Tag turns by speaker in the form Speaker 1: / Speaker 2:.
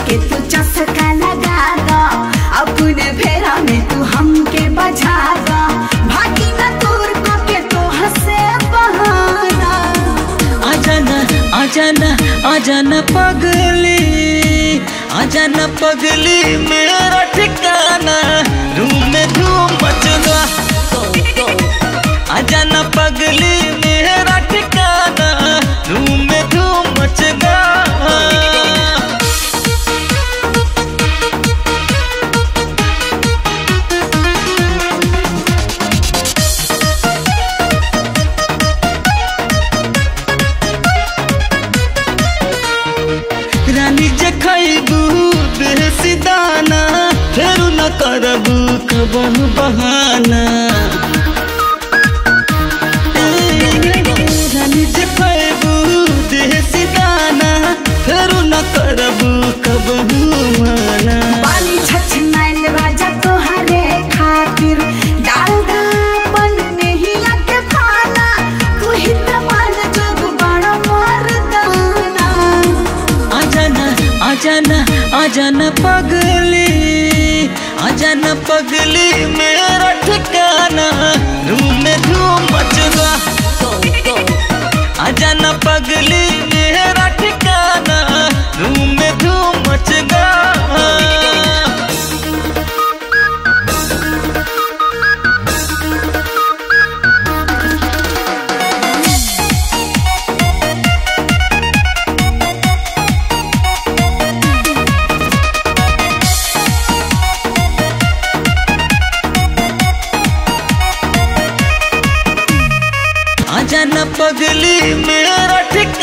Speaker 1: के तू चस्का लगा दो, अपने फेरा में तू हमके बजा दो, भागी न दूर को के तो हंसे बहाना।
Speaker 2: आजाना आजाना आजाना पगली, आजाना पगली मेरा ठिकाना, रूम में धूम मचगा। आजाना पगली मेरा ठिकाना, रूम में धूम मचगा। रानी जे खैबू देसी दाना, फेरू न करबू कबहू बहाना। रानी जे खैबू देसी दाना, फेरू न करबू कबहू बहाना।
Speaker 1: पानी छछनाइल राजा तोहरे खातिर, डाल दा अपन नहिया के खाना, तू ही त मान जब बड़ा मर्दाना।
Speaker 2: आजाना आजाना आजाना पगली, आजाना पगली मेरा ठिकाना, रूम में धूम मचगा। आजाना पगली मेरा ठिकाना, रूम में धूम मचगा। आजाना पगली मेरा ठिकाना।